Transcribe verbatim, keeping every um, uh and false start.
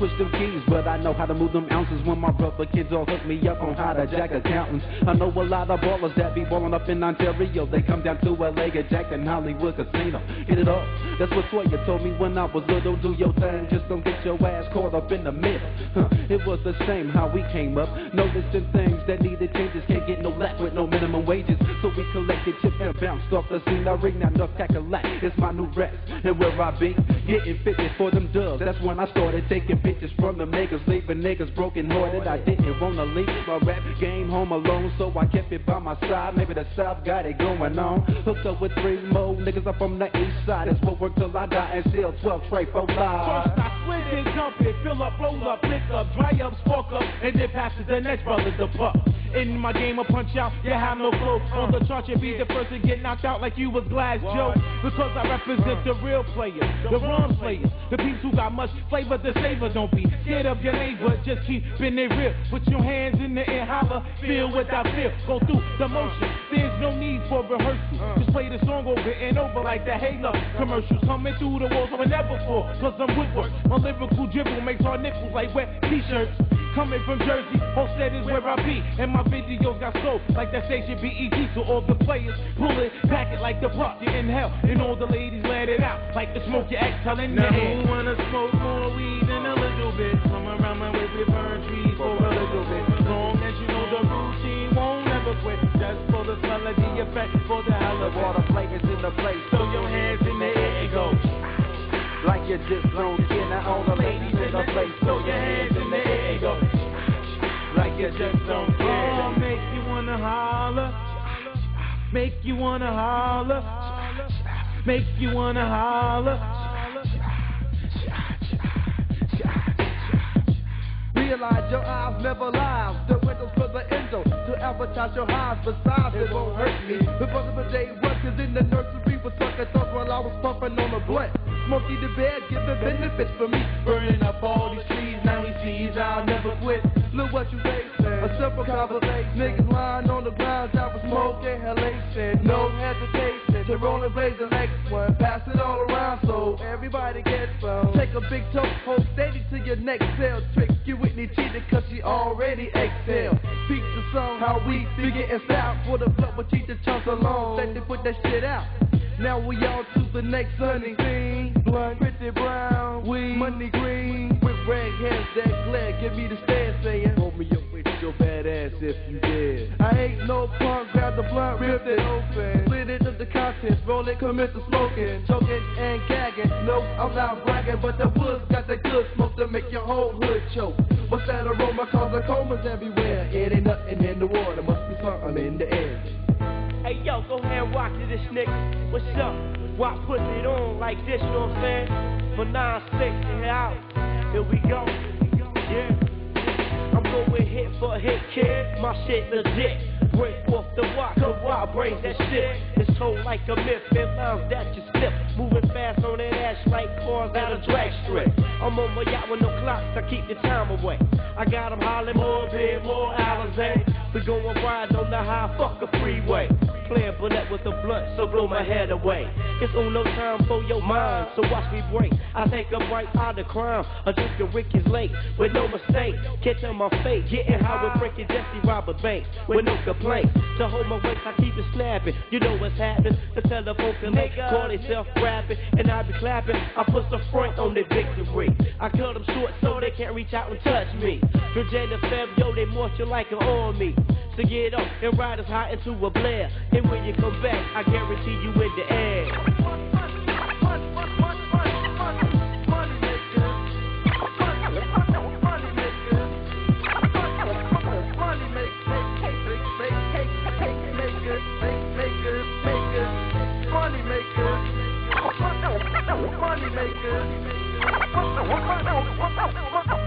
push them keys, but I know how to move them ounces. When my brother kids all hook me up on how to jack accountants. I know a lot of ballers that be balling up in Ontario. They come down to L A, get jacked in Hollywood Casino. Hit it up, that's what Toya told me when I was little. Do your thing, just don't get your ass caught up in the middle. Huh, it was the same how we came up. Noticing things that needed changes. Can't get no lack with no minimum wages. So we collected chips and bounced off the scenery. Now enough cackalack, it's my new rest. And where I be, getting fitted for them dubs. That's when I started taking pictures from them niggas, leaving niggas broken hearted. I didn't wanna leave my rap game home alone, so I kept it by my side. Maybe the South got it going on. Hooked up with three more niggas up on the east side. That's what work till I die and still twelve tray for life. First I slid and jump it, fill up, roll up, pick up, dry up, spark up, and then pass it to the next brother to buck. In my game of punch out, you have no flow. On the chart, you be the first to get knocked out like you was Glass Joe. Because I represent the real players, the rum players, the people who got much flavor to savor. Don't be scared of your neighbor, just keep it real. Put your hands in the air, holler, feel what I feel. Go through the motion, there's no need for rehearsal. Just play the song over and over like the Halo commercials. Coming through the walls of never before, cause I'm Woodward. My lyrical dribble makes our nipples like wet t-shirts. Coming from Jersey, Homestead is where I be. And my videos got sold like that station B E T. So all the players pull it, pack it like the buck, you in hell. And all the ladies let it out like the smoke your exhale in the air. Now who wanna smoke more weed than a little bit? Come around my way with burn trees for a little bit. Long as you know the routine won't never quit. Just for the smell of the effect, for the hell of it. All the flavors in the place. Throw your hands in the air and go. Like you just don't care. Now all the ladies in the place. Throw your hands in the air and go. Like you just don't care. Oh, make you wanna holler. Make you wanna holler. Make you wanna holler. Realize your eyes never lie. The windows for the endo to advertise your highs. Besides, it won't hurt me. The brother of the day workers in the nursery was sucking thoughts while I was puffing on a blunt. Smokey the Bear giving benefits for me. Burning up all these trees, now he sees I'll never quit. Look what you say, a simple conversation. Niggas lying on the ground, I was smoking halation. No hesitation to roll and blaze the next one. Pass it all around so everybody gets some. Take a big toke, hold steady to your next cell. Trick you Whitney cheated cause she already exhaled. Speak the song, how we be getting style. For the blood with teeth the chunks alone. Let them put that shit out. Now we all to the next sunny scene. Blunt, pretty brown, weed, money green. With red hands that glare, give me the stand saying, hold me up with your bad ass if you did. I ain't no punk, grab the blunt, rip it open. Split it up the contents, roll it, commit to smoking. Choking and gagging, no, I'm not bragging. But the woods got the good smoke to make your whole hood choke. What's that aroma, causing comas everywhere. It ain't nothing in the water, must be something in the air. Hey yo, go ahead and rock to this nigga. What's up? Why put it on like this, you know what I'm saying? For nine six, hit out. Here we go. Yeah. I'm going hit for hit, kid. My shit legit. Break off the rock, cause wild brains that shit. It's told like a myth, and lines that you slip. Moving fast on that ash like cars out of drag strip. I'm on my yacht with no clocks, I keep the time away. I got them hollering more beer, more Alizé. We going ride on the high, fuck a freeway. Playing bullet with the blunt, so blow my head away. It's on no time for your mind, so watch me break. I take a right out of crime, I drink a Ricky's lake with no mistake. Catch on my face, getting high with breaking Jesse Robert Banks with no complaints. To hold my waist, I keep it snapping. You know what's happening. The telephone can make call themselves rapping, and I be clapping. I put some front on the victory. I cut them short so they can't reach out and touch me. Virginia Feb, yo, they march you like an army. So get up and ride us hot into a blare. And when you come back, I guarantee you in the air. Money makers.